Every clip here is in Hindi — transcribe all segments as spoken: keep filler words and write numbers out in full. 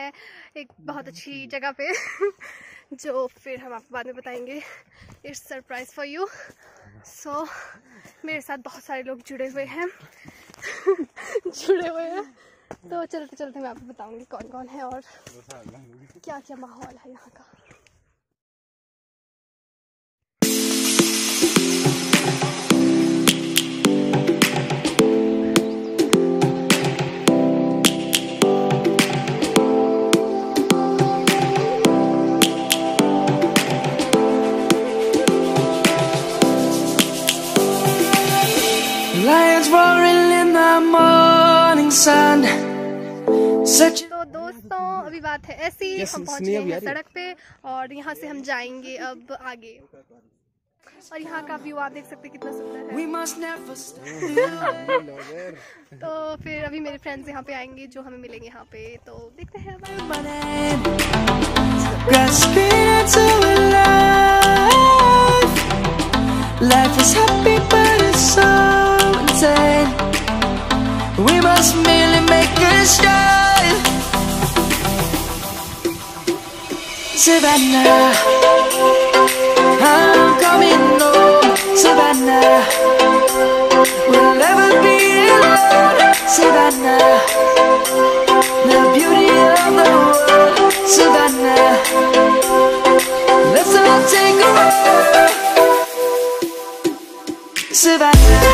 हैं एक बहुत अच्छी जगह पे जो फिर हम आपको बाद में बताएंगे। It's surprise for you. So मेरे साथ बहुत सारे लोग जुड़े हुए हैं जुड़े हुए हैं तो चलते चलते मैं आपको बताऊंगी कौन कौन है और क्या क्या माहौल है यहाँ का। Lions roaring in the morning sun. Such तो दोस्तों अभी बात है ऐसी, हम पहुंच गए हैं सड़क पे और यहाँ से हम जाएंगे अब आगे और यहाँ का व्यू आप देख सकते हैं कितना सुंदर है। we must never stop. तो फिर अभी मेरे फ्रेंड्स यहाँ पे आएंगे जो हमें मिलेंगे यहाँ पे, तो देखते हैं। Grasping into life. Life is happy but it's so insane. We must merely make a start. Savannah, I'm coming home. Savannah, we'll never be alone. Savannah, the beauty of the world. Savannah, let's all take a walk. Savannah.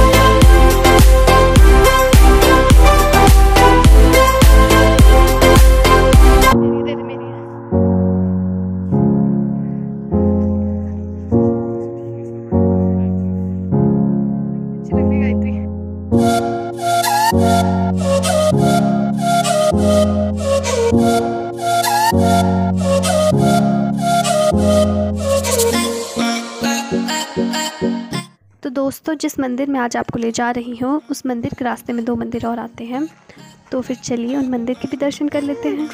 तो दोस्तों जिस मंदिर में आज आपको ले जा रही हूँ उस मंदिर के रास्ते में दो मंदिर और आते हैं, तो फिर चलिए उन मंदिर के भी दर्शन कर लेते हैं।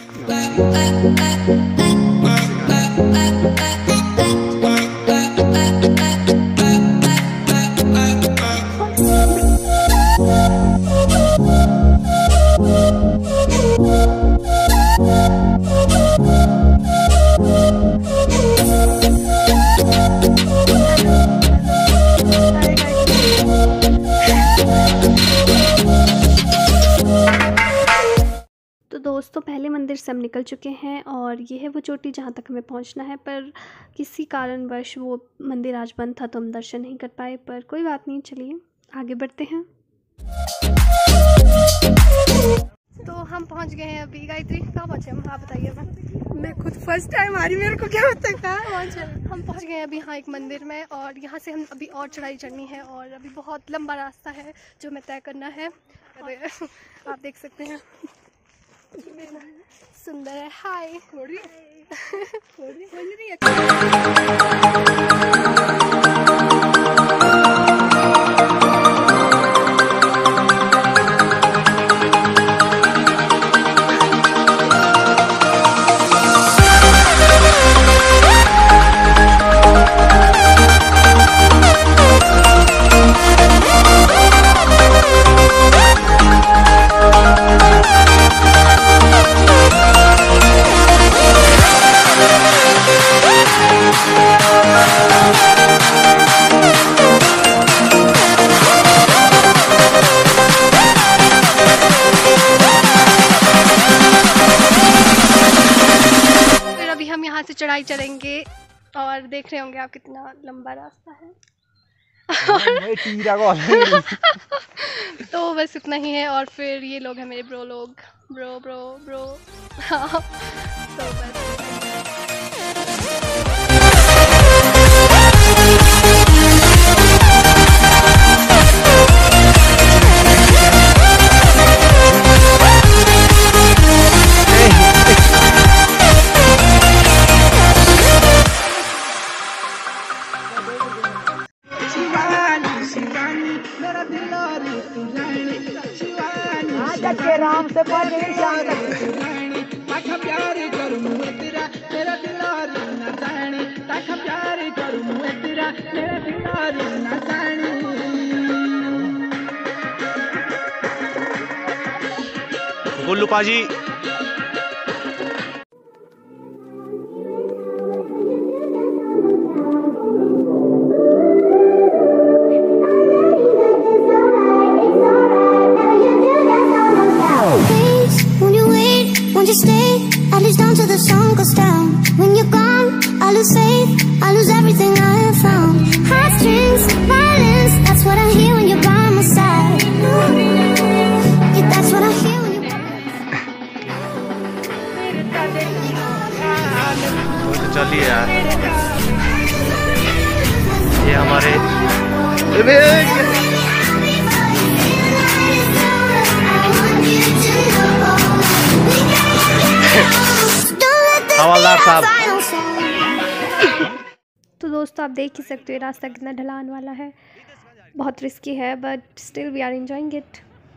तो दोस्तों पहले मंदिर से हम निकल चुके हैं और ये है वो चोटी जहाँ तक हमें पहुँचना है, पर किसी कारणवश वो मंदिर आज बंद था तो हम दर्शन नहीं कर पाए, पर कोई बात नहीं, चलिए आगे बढ़ते हैं। तो हम पहुँच गए हैं अभी। गायत्री कहाँ पहुँचे हम, आप बताइए। मैं खुद फर्स्ट टाइम आ रही, मेरे को क्या पता कहाँ पहुँचे। हम पहुँच गए हैं अभी यहाँ एक मंदिर में और यहाँ से हम अभी और चढ़ाई चढ़नी है और अभी बहुत लंबा रास्ता है जो हमें तय करना है। आप देख सकते हैं सुंदर है। हाय चढ़ाई चढ़ेंगे और देख रहे होंगे आप कितना लंबा रास्ता है तो बस इतना ही है। और फिर ये लोग हैं मेरे ब्रो लोग, ब्रो ब्रो ब्रो तो बस राम से गुल्लू पाजी sun goes down. When you're gone, I lose faith, I lose everything I have found. Heartstrings, violence, that's what I hear when you're by my side. Yeah, that's what I hear when you're तो चलिए यार, ये हमारे हवालदार साहब। तो दोस्तों आप देख ही सकते हो रास्ता कितना ढलान वाला है, बहुत रिस्की है, but still we are enjoying it.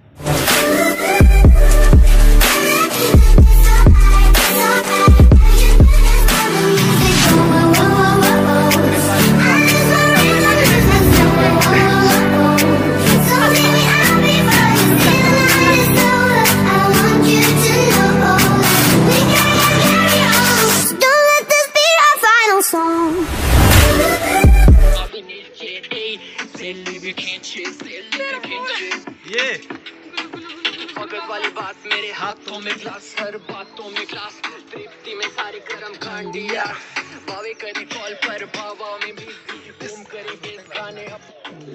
ये वाली बात मेरे हाथों में ग्लास, हर बातों में ग्लास, तृप्ति में सारे कर्म कांड दिया। बावे करे कॉल पर बाबा में भी बूम करेंगे गाने अब।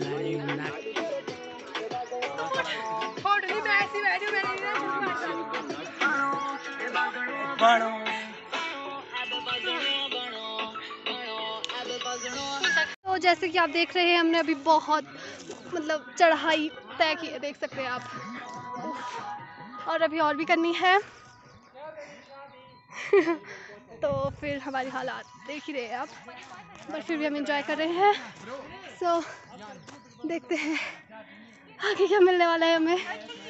तो जैसे कि आप देख रहे हैं हमने अभी बहुत मतलब चढ़ाई तय की है, देख सकते हैं आप, और अभी और भी करनी है। तो फिर हमारी हालात देख ही रहे हैं आप, बट फिर भी हम एंजॉय कर रहे हैं। सो so, देखते हैं आगे क्या मिलने वाला है हमें।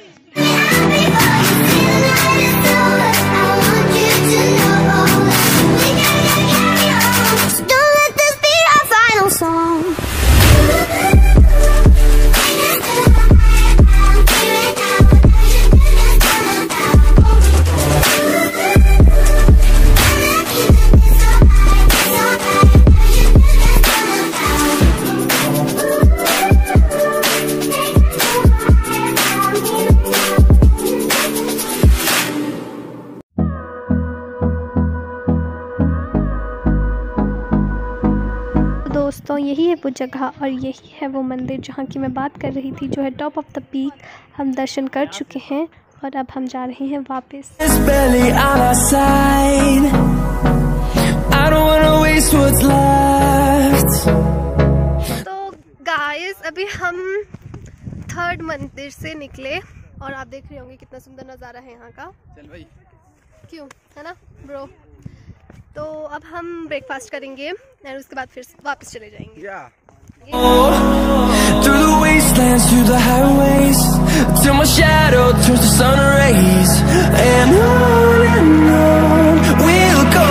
दोस्तों यही है वो जगह और यही है वो मंदिर जहाँ की मैं बात कर रही थी, जो है टॉप ऑफ द पीक। हम दर्शन कर चुके हैं और अब हम जा रहे हैं वापस। तो गाइस अभी हम थर्ड मंदिर से निकले और आप देख रहे होंगे कितना सुंदर नज़ारा है यहाँ का। चल भाई, क्यों है ना ब्रो। तो अब हम ब्रेकफास्ट करेंगे और उसके बाद फिर वापस चले जाएंगे। yeah. Through the wastelands, through the highways, till my shadow turns to sun rays, and on and on we'll go.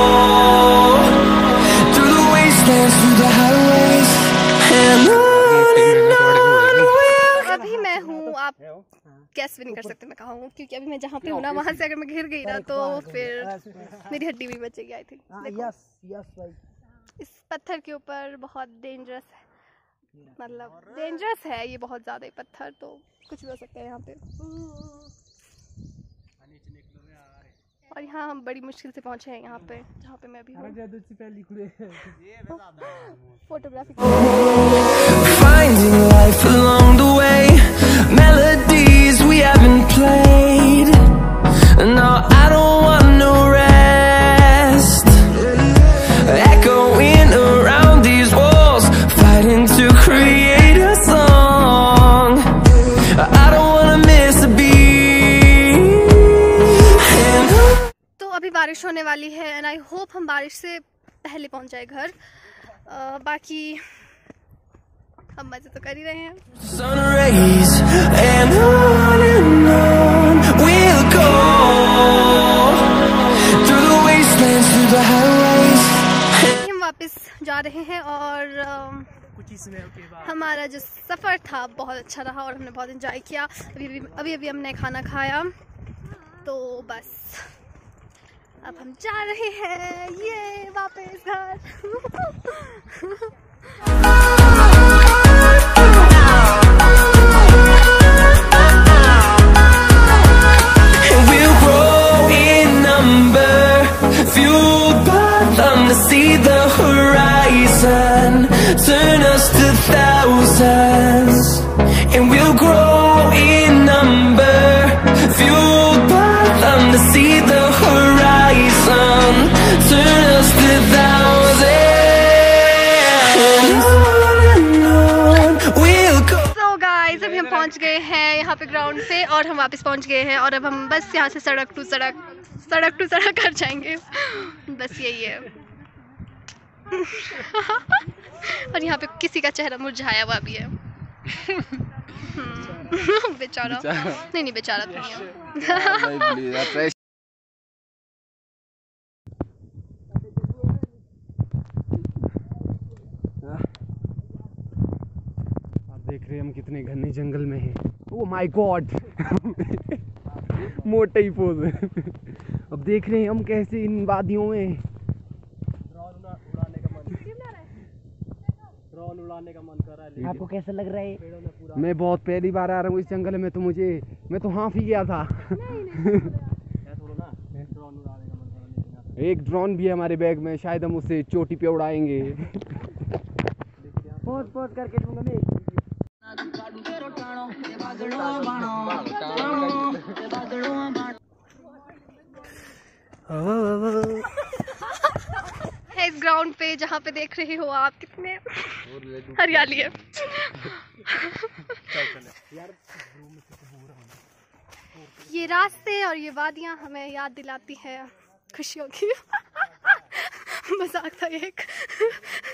Through the wastelands, through the highways, and on and on we'll go. अभी मैं हूँ, आप गैस भी नहीं कर सकते मैं कहाँ हूँ, क्योंकि अभी मैं जहाँ पे हूँ ना वहाँ से अगर मैं गिर गई ना तो फिर मेरी हड्डी भी बचेगी आई थिंक। यस यस भाई, इस पत्थर के ऊपर बहुत डेंजरस है, मतलब डेंजरस है ये बहुत ज़्यादा ही पत्थर, तो कुछ भी हो सकता है यहाँ पे। और यहाँ हम बड़ी मुश्किल से पहुँचे हैं यहाँ पे जहाँ पे मैं अभी photography. Finding life along the way, melodies we haven't played. No, I don't want no rest. Echoing around these walls, fighting to create a song. I don't wanna miss a beat. तो अभी बारिश होने वाली है एंड आई होप हम बारिश से पहले पहुंच जाए घर। uh, बाकी हम मजे तो कर ही रहे हैं। Sun rays and on and on we'll go through the wastelands, through the highways. हम वापस जा रहे हैं और कुछ ही समय के बाद हमारा जो सफ़र था बहुत अच्छा रहा और हमने बहुत एंजॉय किया। अभी अभी अभी अभी हमने खाना खाया, तो बस अब हम जा रहे हैं ये वापस घर। We'll grow in number, feel see the horizon, turn us to thousands, and we'll grow in number, fueled by them to see the horizon, turn us to thousands, on and on we'll go. So guys, अभी हम पहुंच गए हैं यहाँ पे ग्राउंड पे और हम वापस पहुंच गए हैं और अब हम बस यहाँ से सड़क टू सड़क सड़क टू सड़क कर जाएंगे, बस यही है। और यहाँ पे किसी का चेहरा मुरझाया हुआ भी है। बेचारा नहीं नहीं बेचारा तो नहीं है। आप देख रहे हैं हम कितने घने जंगल में हैं। ओह माय गॉड, मोटे ही पोज। अब देख रहे हैं हम कैसे इन वादियों में ड्रोन उड़ाने का मन कर रहा है। आपको कैसा लग रहा है? मैं बहुत पहली बार आ रहा हूँ इस जंगल में, तो मुझे मैं तो हाँफ ही गया था। एक ड्रोन भी है हमारे बैग में, शायद हम उसे चोटी पे उड़ाएंगे। पोज पोज करके दूंगा मैं। है इस ग्राउंड पे जहाँ पे देख रहे हो आप कितने हरियाली है। ये रास्ते और ये वादियाँ हमें याद दिलाती है खुशियों की। मजाक था एक।